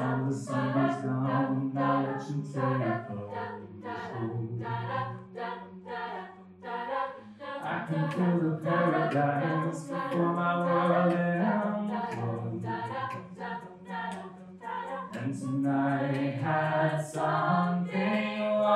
and the sun is gone. Now let you take control. I can feel the paradise before my world implodes. And tonight had something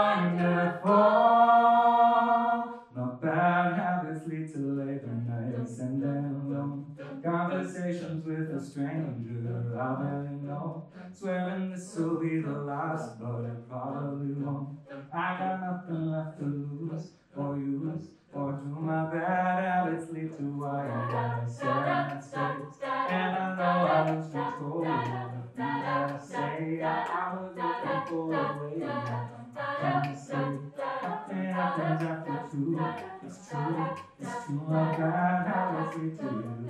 wonderful. Not bad habits lead to later nights and then alone conversations with a stranger I barely know. Swearing this will be the last, but it probably won't. I got nothing left to lose or use, or do my bad habits lead to why I sad states? And I know I lose control of the things that I say. I was looking for a way out. I can't say nothing happens after two. It's true, my bad habits lead to you.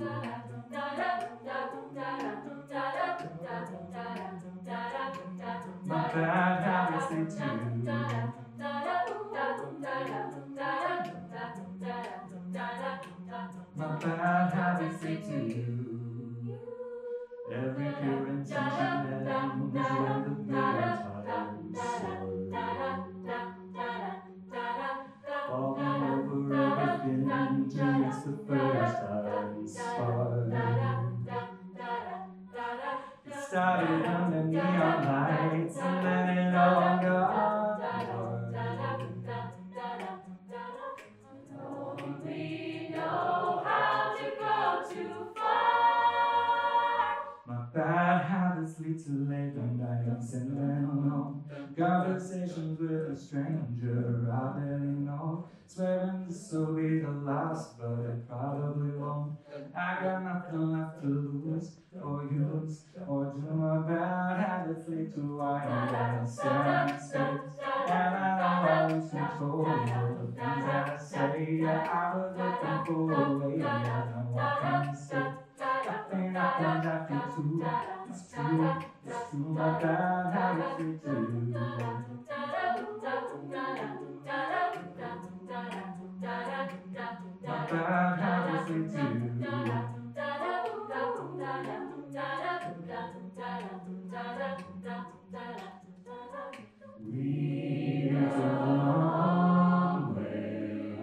My bad habits lead to you. My bad habits lead to you. Every pure intention ends when the bitter times falling over everything to miss the first time spark. It started under neon lights and then it all got dark. We know how to go too far. My bad habits lead to later nights and then alone conversations with a stranger I barely know. Swearing this will be the last, but it probably won't. I got nothing left to lose or use, or do my bad habits lead to why I'm in sad states? And I know I lose control of the things that I say. Yeah, I was looking for a way out, and what can I say? Nothing happens after two. It's true, my bad habits lead to you. My bad habits lead to you. We took a long way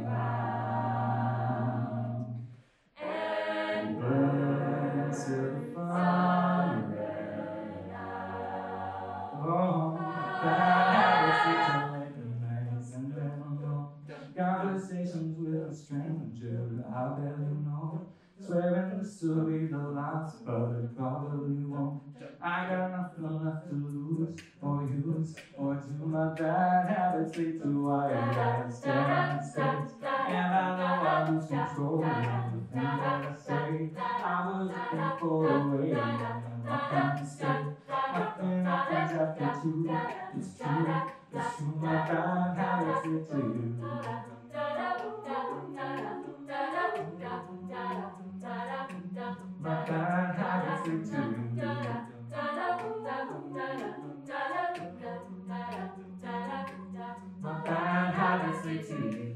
round and burned till the fun ran out. Oh, bad habits lead to later nights and then alone conversations with a stranger I barely know. Swearing this will be the last, but it probably won't. I got nothing left to lose or use, or do my bad habits lead to why I stand states? And I know I lose control of the things that I say. I was looking for a way out, and I can't stay. Nothing happens after two. It's true, my bad habits lead to you. My bad habits lead to you. My bad habits lead to you.